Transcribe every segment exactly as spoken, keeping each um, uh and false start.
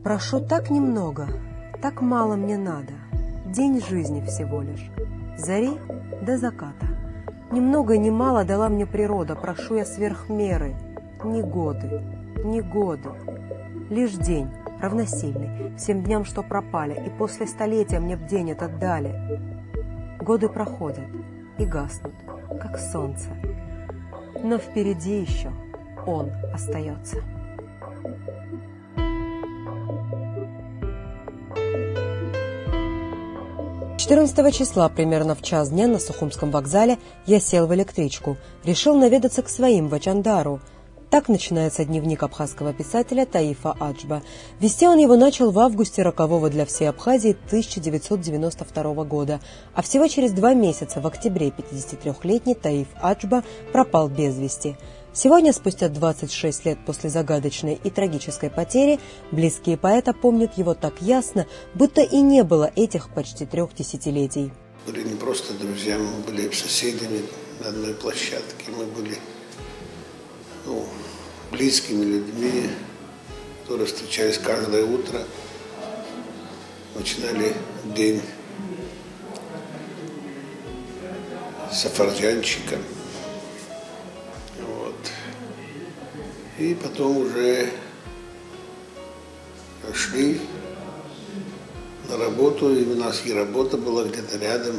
Прошу так немного, так мало мне надо. День жизни всего лишь, зари до заката. Ни много ни мало дала мне природа, прошу я сверх меры. Ни годы, ни годы, лишь день, равносильный всем дням, что пропали, и после столетия мне б день этот дали. Годы проходят и гаснут, как солнце, но впереди еще он остается. четырнадцатого числа, примерно в час дня, на Сухумском вокзале я сел в электричку. Решил наведаться к своим в Ачандару. Так начинается дневник абхазского писателя Таифа Аджба. Вести он его начал в августе рокового для всей Абхазии тысяча девятьсот девяносто второго года. А всего через два месяца, в октябре, пятидесятитрёхлетний Таиф Аджба пропал без вести. Сегодня, спустя двадцать шесть лет после загадочной и трагической потери, близкие поэта помнят его так ясно, будто и не было этих почти трех десятилетий. Были не просто друзьями, мы были соседями на одной площадке, мы были ну, близкими людьми, которые встречались каждое утро, начинали день с афарджанчика. И потом уже шли на работу, и у нас и работа была где-то рядом.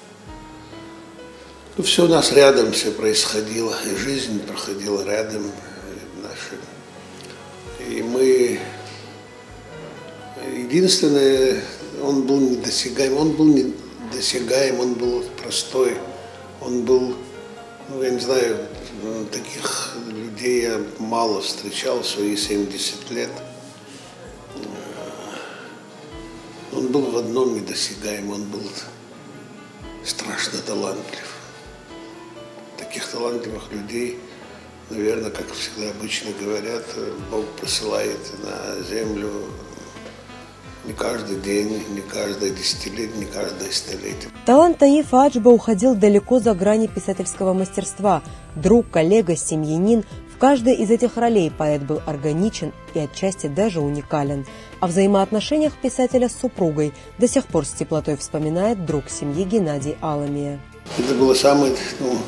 Ну, все у нас рядом все происходило, и жизнь проходила рядом наша. И мы... Единственное, он был недосягаем, он был недосягаем, он был простой, он был, ну, я не знаю, таких людей я мало встречал в свои семьдесят лет. Он был в одном недосягаем, он был страшно талантлив. Таких талантливых людей, наверное, как всегда обычно говорят, Бог посылает на землю не каждый день, не каждое десятилетие, не каждое столетие. Талант Таифа Аджба уходил далеко за грани писательского мастерства. Друг, коллега, семьянин. В каждой из этих ролей поэт был органичен и отчасти даже уникален. О взаимоотношениях писателя с супругой до сих пор с теплотой вспоминает друг семьи Геннадий Аламия. Это было самое, ну,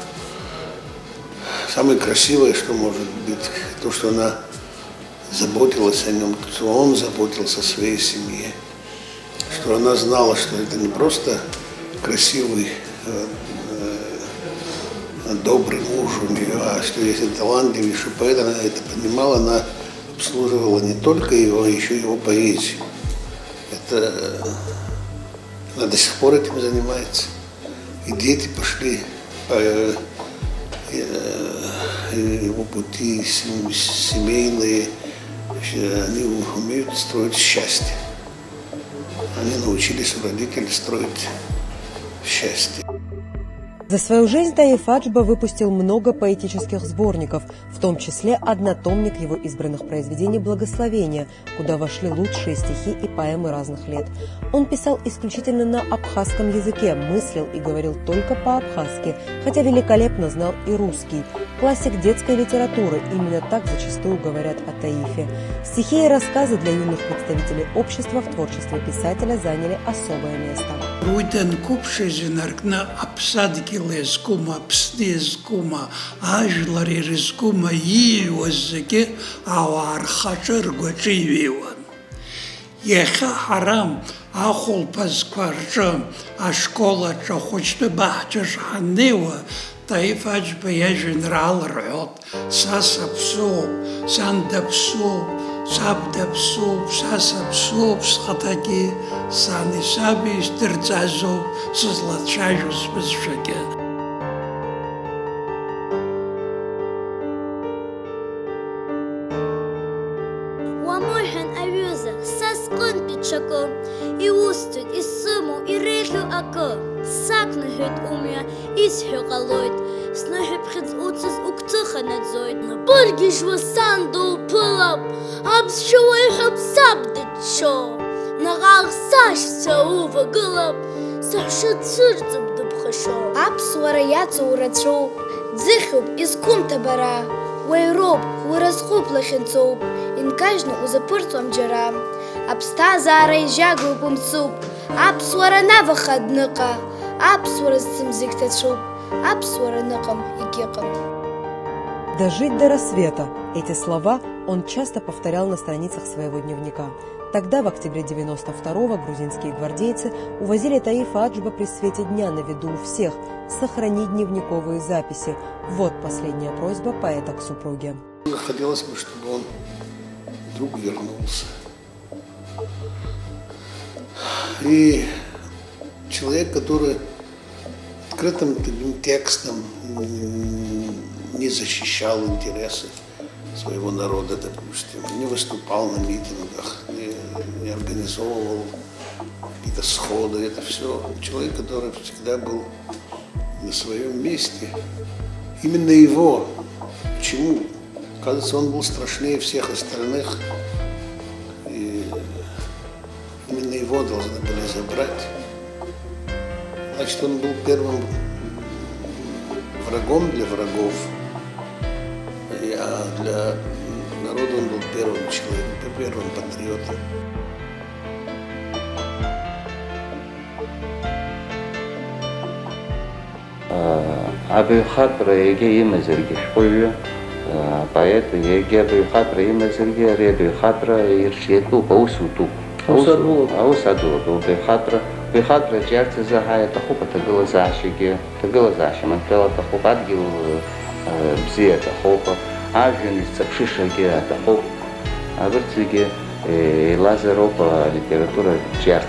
самое красивое, что может быть, то, что она заботилась о нем, что он заботился о своей семье, что она знала, что это не просто красивый, э, э, добрый муж у нее, а что если талантливейший поэт, она это понимала, она обслуживала не только его, а еще его поэзию. Это, э, она до сих пор этим занимается. И дети пошли по э, э, его пути семейные. Они умеют строить счастье. Они научились у родителей строить счастье. За свою жизнь Таиф Аджба выпустил много поэтических сборников, в том числе однотомник его избранных произведений «Благословения», куда вошли лучшие стихи и поэмы разных лет. Он писал исключительно на абхазском языке, мыслил и говорил только по-абхазски, хотя великолепно знал и русский. Классик детской литературы, именно так зачастую говорят о Таифе. Стихи и рассказы для юных представителей общества в творчестве писателя заняли особое место. Руйтен купшезинаркна апсадгилескума, пснезкума, ажларирискума ииоззеке ауархачыргвачививан. Еха харам ахулпазкварча, а школа чахочты бахчаш ханева, Таиф Аджба я женерал рот, сасапсу, сандапсу, сабдапсу, сасапсу, схатаки, санисаби, стерцазу, созлачажу спасшаке. Уамойхан авюза, саскон пичако, и устут, и суму, и рехю ако, сакну хет умя, из хёгалойт, снохи пхиц уцус уктыха надзойт, на бургиш васанду пылап, абсчуай хабсабдычо, на гахсаш саува гылап, сахши цырцым дубхашо. Апсуара яцу урацу, дзыхуб из кумта бара, вайроб, уразхуб лахенцоп, инкажну узапыртуам џьара, аԥсҭазаара еижьагоуп мцуп, аԥсуара наваха дныҟа, аԥсуара зцым зегь ҭацәуп, аԥсуара ныҟам егьыҟам. «Дожить до рассвета» – эти слова он часто повторял на страницах своего дневника. Тогда, в октябре девяносто второго, грузинские гвардейцы увозили Таифа Аджба при свете дня на виду у всех сохранить дневниковые записи. Вот последняя просьба поэта к супруге. Хотелось бы, чтобы он вдруг вернулся. И человек, который открытым текстом не защищал интересы своего народа, допустим, не выступал на митингах, не, не организовывал какие-то сходы, это все. Человек, который всегда был на своем месте. Именно его, почему? Кажется, он был страшнее всех остальных, и именно его должны были забрать. Значит, он был первым врагом для врагов, а для народа он был первым человеком, первым патриотом. Абыхатра еге имазерги шпою, поэт еге абыхатра имазерги абыхатра иршету паусуту. Аусаду, аусаду, абыхатра, абыхатра джерцы захая тахупа тагила защиги, тагила защи, мантела тахупа адгил бзия тахупа, ажвин цапшишаги тахуп, абырциги лазеропа литература джерцы.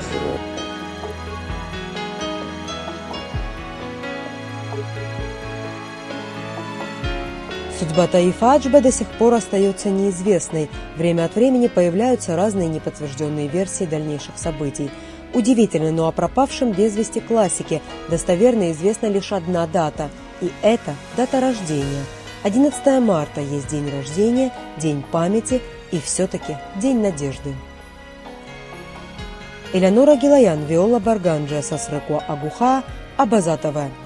Судьба Таифа Аджба до сих пор остается неизвестной. Время от времени появляются разные неподтвержденные версии дальнейших событий. Удивительно, но о пропавшем без вести классике достоверно известна лишь одна дата. И это дата рождения. одиннадцатое марта есть день рождения, день памяти и все-таки день надежды. Элеонора Гилаян, Виола Барганджа, Сасрекуа Агуха, Абаза ТВ.